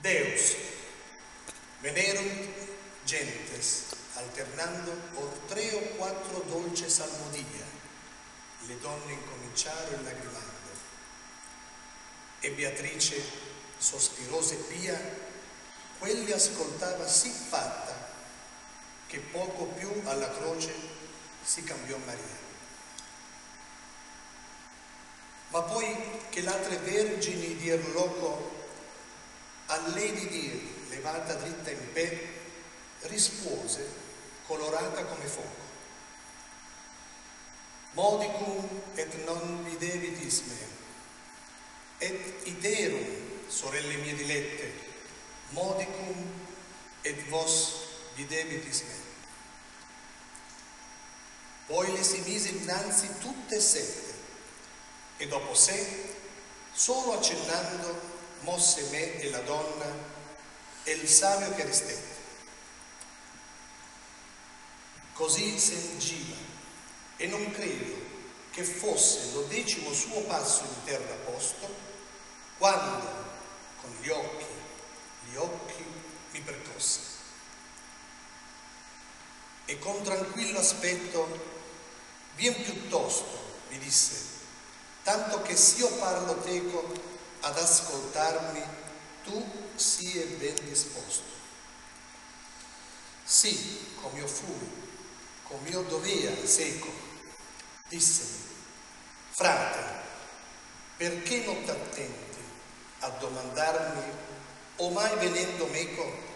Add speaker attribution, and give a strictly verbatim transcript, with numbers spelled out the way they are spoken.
Speaker 1: Deus, venerunt gentes, alternando or tre o quattro dolce salmodia. Le donne incominciarono lagrimando, e Beatrice, sospirosa e pia, quelli ascoltava sì fatta, che poco più alla croce si cambiò Maria. Ma poi che l'altre vergini dir loco, a lei di dir, levata dritta in pe, rispose, colorata come fuoco. Modicum et non videvitis me, et iterum, sorelle mie dilette, modicum et vos videvitis me. Poi le si mise innanzi tutte e sette, e dopo sé, solo accennando, mosse me e la donna e il savio che ristette. Così sengiva, e non credo che fosse lo decimo suo passo in terra posto, quando con gli occhi, gli occhi mi percosse. E con tranquillo aspetto, vien piuttosto, mi disse, tanto che s'io parlo teco ad ascoltarmi, tu sie ben disposto. Sì, come io fui, come io dovea seco, dissemi, frate, perché non t'attenti a domandarmi, o mai venendo meco,